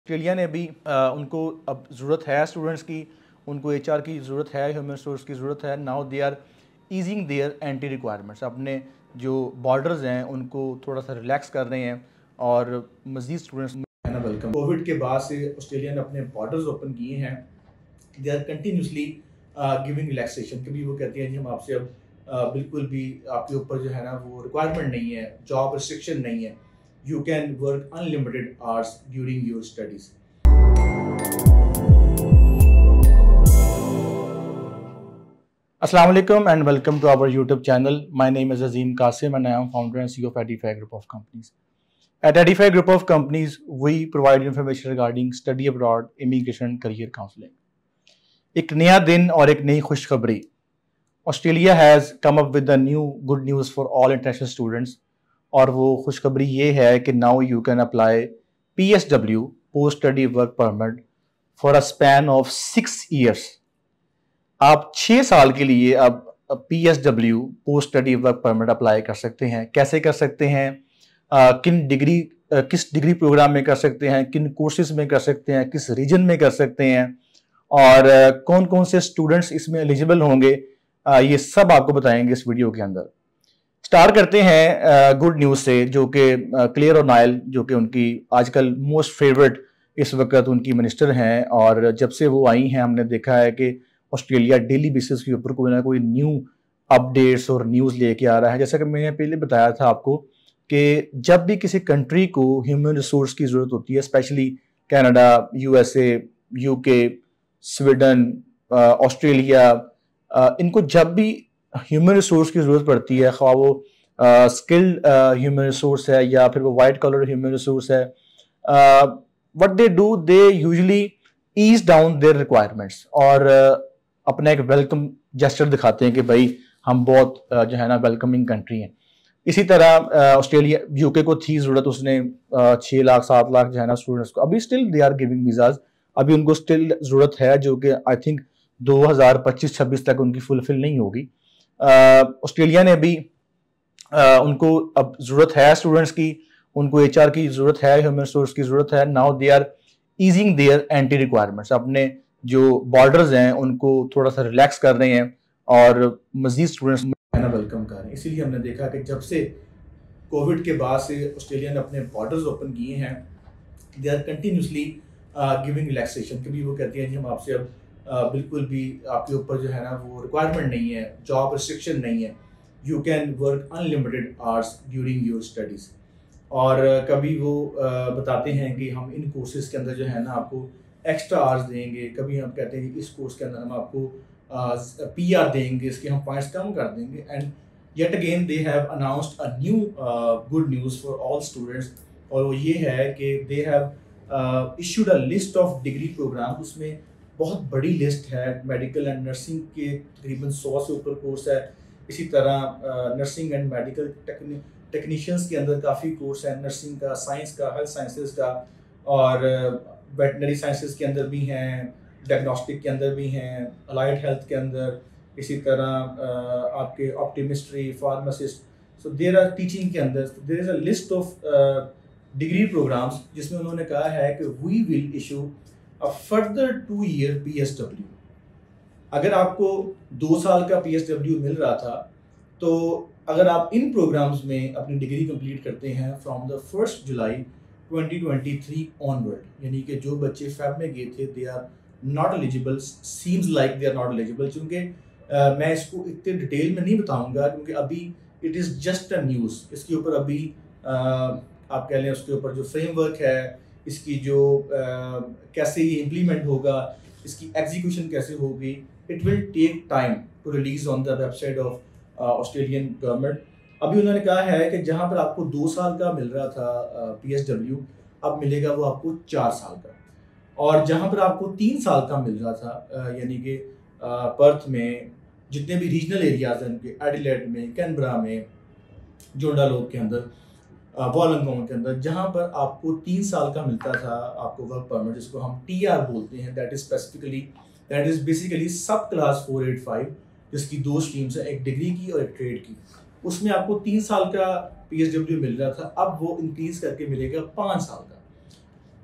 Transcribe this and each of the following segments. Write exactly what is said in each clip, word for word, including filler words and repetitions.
Australia ने भी आ, उनको अब ज़रूरत है स्टूडेंट्स की, उनको एचआर की ज़रूरत है, ह्यूमन रिसोर्स की ज़रूरत है। Now they are easing their entry requirements, अपने जो बॉर्डर्स हैं उनको थोड़ा सा रिलैक्स कर रहे हैं और मज़ीद स्टूडेंट्स है ना वेलकम। कोविड के बाद से ऑस्ट्रेलिया ने अपने बॉर्डर्स ओपन किए हैं, they are continuously giving relaxation. कभी वो कहती हैं जी हम आपसे अब uh, बिल्कुल भी आपके ऊपर जो है ना वो रिक्वायरमेंट नहीं है, जॉब रिस्ट्रिक्शन नहीं है, you can work unlimited hours during your studies. Assalamu alaikum and welcome to our YouTube channel. My name is Azim Qasim and I am founder and C E O of Edify Group of Companies. At Edify Group of Companies, we provide information regarding study abroad, immigration, career counseling. एक नया दिन और एक नई खुशखबरी। Australia has come up with a new good news for all international students. और वो खुशखबरी ये है कि now you can apply P S W post study work permit for a span of six years. आप छः साल के लिए अब P S W post study work permit apply कर सकते हैं। कैसे कर सकते हैं, आ, किन डिग्री आ, किस डिग्री प्रोग्राम में कर सकते हैं, किन कोर्सेज में कर सकते हैं, किस रीजन में कर सकते हैं और आ, कौन कौन से स्टूडेंट्स इसमें एलिजिबल होंगे, आ, ये सब आपको बताएंगे इस वीडियो के अंदर। स्टार्ट करते हैं गुड न्यूज़ से, जो कि क्लेयर ओ'नाइल, जो कि उनकी आजकल मोस्ट फेवरेट इस वक्त उनकी मिनिस्टर हैं। और जब से वो आई हैं हमने देखा है कि ऑस्ट्रेलिया डेली बेसिस के ऊपर कोई ना कोई न्यू अपडेट्स और न्यूज़ लेके आ रहा है। जैसा कि मैंने पहले बताया था आपको कि जब भी किसी कंट्री को ह्यूमन रिसोर्स की ज़रूरत होती है, specially Canada, USA, UK, Sweden, Australia, इनको जब भी ह्यूमन रिसोर्स की ज़रूरत पड़ती है, ख्वाह वो स्किल्ड ह्यूमन रिसोर्स है या फिर वो वाइट कलर ह्यूमन रिसोर्स है, what they do, they usually ease down their requirements और uh, अपना एक वेलकम जेस्चर दिखाते हैं कि भाई हम बहुत uh, जो है ना वेलकमिंग कंट्री हैं। इसी तरह ऑस्ट्रेलिया uh, यूके को थी ज़रूरत, उसने uh, छः लाख सात लाख जो है ना स्टूडेंट्स को, अभी still they are giving visas, अभी उनको स्टिल ज़रूरत है जो कि आई थिंक दो हज़ार पच्चीस छब्बीस तक उनकी फुलफिल नहीं होगी। ऑस्ट्रेलिया uh, ने भी uh, उनको अब ज़रूरत है स्टूडेंट्स की, उनको एचआर की ज़रूरत है, ह्यूमन रिसोर्स की ज़रूरत है। Now they are easing their entry requirements, अपने जो बॉर्डर्स हैं उनको थोड़ा सा रिलैक्स कर रहे हैं और मज़ीद स्टूडेंट्स है ना वेलकम कर रहे हैं। इसीलिए हमने देखा कि जब से कोविड के बाद से ऑस्ट्रेलिया ने अपने बॉर्डर्स ओपन किए हैं, they are continuously giving relaxation. कभी वो कहती हैं जी हम आपसे अब Uh, बिल्कुल भी आपके ऊपर जो है ना वो रिक्वायरमेंट नहीं है, जॉब रिस्ट्रिक्शन नहीं है, you can work unlimited hours during your studies. और uh, कभी वो uh, बताते हैं कि हम इन कोर्सेज के अंदर जो है ना आपको एक्स्ट्रा आवर्स देंगे, कभी हम कहते हैं कि इस कोर्स के अंदर हम आपको पी आर देंगे, इसके हम पॉइंट्स कम कर देंगे। And yet again they have announced a new good news for all students, और वो ये है कि they have issued a list of degree program. उसमें बहुत बड़ी लिस्ट है, मेडिकल एंड नर्सिंग के तकरीबन सौ से ऊपर कोर्स है। इसी तरह नर्सिंग एंड मेडिकल टेक्नीशियंस के अंदर काफ़ी कोर्स है, नर्सिंग का, साइंस का, हेल्थ साइंसेज का, और वेटनरी साइंसेज के अंदर भी हैं, डायग्नोस्टिक के अंदर भी हैं, अलाइड हेल्थ के अंदर, इसी तरह uh, आपके optometry, pharmacist. So there are teaching के अंदर there is a list of degree programs जिसमें उन्होंने कहा है कि we will issue a further two year P S W. अगर आपको दो साल का पी एस डब्ल्यू मिल रहा था, तो अगर आप इन प्रोग्राम्स में अपनी डिग्री कंप्लीट करते हैं from the first July twenty twenty three onward, यानी कि जो बच्चे फेब में गए थे they are not eligible, seems like they are not eligible. चूँकि uh, मैं इसको इतने डिटेल में नहीं बताऊंगा क्योंकि अभी it is just a news. इसके ऊपर अभी uh, आप कह लें उसके ऊपर जो फ्रेमवर्क है, इसकी जो uh, कैसे ये इम्प्लीमेंट होगा, इसकी एग्जीक्यूशन कैसे होगी, it will take time to release on the website of Australian government. अभी उन्होंने कहा है कि जहां पर आपको दो साल का मिल रहा था पी एस डब्ल्यू, अब मिलेगा वो आपको चार साल का। और जहां पर आपको तीन साल का मिल रहा था, uh, यानी कि पर्थ में जितने भी रीजनल एरियाज हैं उनके, एडिलेड में, कैनबरा में, जोंडालोप के अंदर, वॉलंगोंग के अंदर, जहां पर आपको तीन साल का मिलता था आपको वर्क परमिट, जिसको हम टी आर बोलते हैं, that is specifically that is basically subclass four eight five, जिसकी दो स्ट्रीम्स हैं, एक डिग्री की और एक ट्रेड की। उसमें आपको तीन साल का पी एस डब्ल्यू मिल रहा था, अब वो इंक्रीज करके मिलेगा पाँच साल का।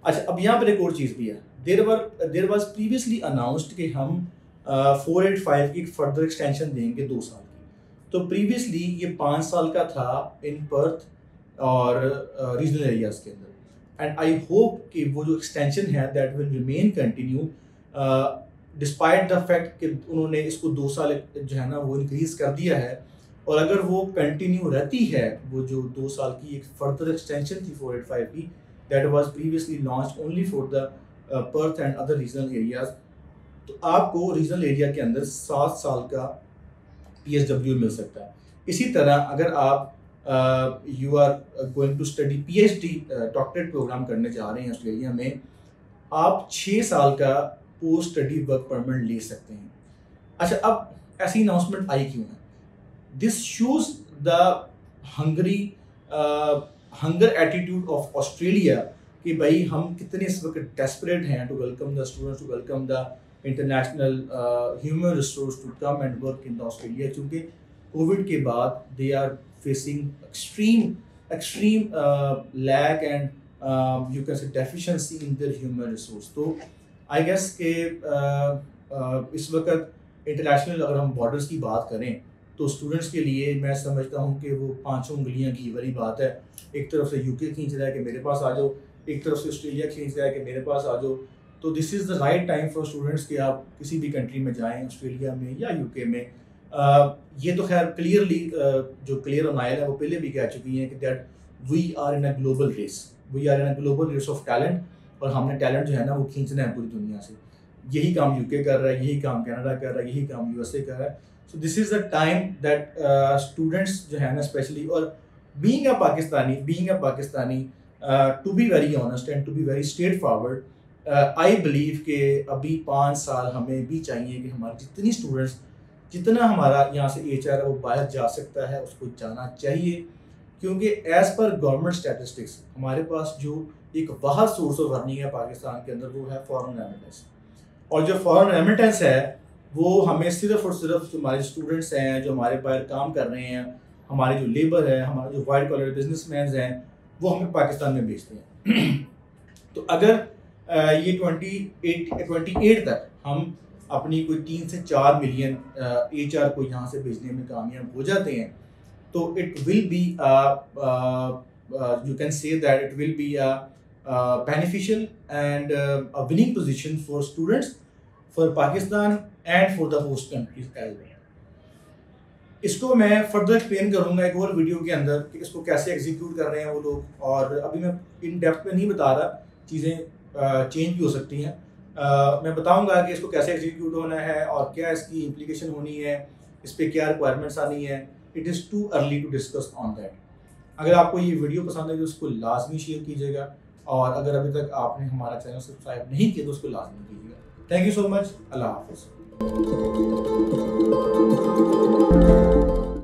अच्छा, अब यहाँ पर एक और चीज़ भी है, there were there was previously announced कि हम फोर एट फाइव की फर्दर एक्सटेंशन देंगे दो साल की। तो प्रीवियसली ये पाँच साल का था इन पर्थ और रीजनल uh, एरियाज़ के अंदर, एंड आई होप कि वो जो एक्सटेंशन है that will remain continue despite the fact कि उन्होंने इसको दो साल जो है ना वो इंक्रीज़ कर दिया है। और अगर वो कंटिन्यू रहती है, वो जो दो साल की एक फर्दर एक्सटेंशन थी फोर एट फाइव की, that was previously launch only for the Perth and other regional areas, तो आपको रीजनल एरिया के अंदर सात साल का पी एस डब्ल्यू मिल सकता है। इसी तरह अगर आप you are going to study P H D doctorate program करने जा रहे हैं ऑस्ट्रेलिया में, आप छः साल का पोस्ट स्टडी वर्क परमिट ले सकते हैं। अच्छा, अब ऐसी अनाउंसमेंट आई क्यों है? This shows the hungry hunger attitude of Australia कि भाई हम कितने इस वक्त डेस्परेट हैं to welcome the students, to welcome the international human resource to come and work in the Australia, क्योंकि कोविड के बाद they are facing extreme extreme lack and you can say deficiency in their human resource. तो I guess के uh, uh, इस वक्त international अगर हम borders की बात करें तो स्टूडेंट्स के लिए मैं समझता हूँ कि वो पाँचों उंगलियाँ घी वाली बात है। एक तरफ से यूके खींच रहा है कि मेरे पास आ जाओ, एक तरफ से ऑस्ट्रेलिया खींच रहा है कि मेरे पास आ जाओ। तो this is the right time for students कि आप किसी भी कंट्री में जाएं, ऑस्ट्रेलिया में या यूके में। uh, ये तो खैर क्लियरली uh, जो क्लियर नाइल है वो पहले भी कह चुकी हैं कि that we are in a global race, we are in a global race of talent, और हमने टैलेंट जो है ना वो खींचना है पूरी दुनिया से। यही काम यूके कर रहा है, यही काम कनाडा कर रहा है, यही काम यूएसए कर रहा है। So this is the time that students जो है ना स्पेशली, और being a Pakistani being a Pakistani to be very honest and to be very straightforward, I believe कि अभी पाँच साल हमें भी चाहिए कि हमारे जितनी स्टूडेंट्स जितना हमारा यहाँ से एच आर है वो बाहर जा सकता है उसको जाना चाहिए, क्योंकि एज़ पर गवर्नमेंट स्टैटिस्टिक्स हमारे पास जो एक वाहद सोर्स ऑफ अर्निंग है पाकिस्तान के अंदर वो है फॉरेन रेमिटेंस। और जो फॉरेन रेमिटेंस है वो हमें सिर्फ और सिर्फ जो हमारे स्टूडेंट्स हैं, जो हमारे बाहर काम कर रहे हैं, हमारे जो लेबर है, हमारे जो वाइट कॉलर बिजनेसमैन हैं, वो हमें पाकिस्तान में भेजते हैं। तो अगर ये ट्वेंटी एट ट्वेंटी एट तक हम अपनी कोई तीन से चार मिलियन एच आर को यहाँ से भेजने में कामयाब हो जाते हैं, तो it will be you can say that it will be a beneficial and a winning position for students, for Pakistan and for the host countries as well. इसको मैं फर्दर एक्सप्लेन करूंगा एक और वीडियो के अंदर कि इसको कैसे एग्जीक्यूट कर रहे हैं वो लोग, और अभी मैं इन डेप्थ में नहीं बता रहा, चीज़ें चेंज भी हो सकती हैं। Uh, मैं बताऊंगा कि इसको कैसे एग्जीक्यूट होना है और क्या इसकी इम्प्लीकेशन होनी है, इस पर क्या रिक्वायरमेंट्स आनी है। It is too early to discuss on that. अगर आपको ये वीडियो पसंद है तो उसको लाजमी शेयर कीजिएगा, और अगर अभी तक आपने हमारा चैनल सब्सक्राइब नहीं किया तो उसको लाजमी कीजिएगा। Thank you so much. अल्लाह हाफिज़।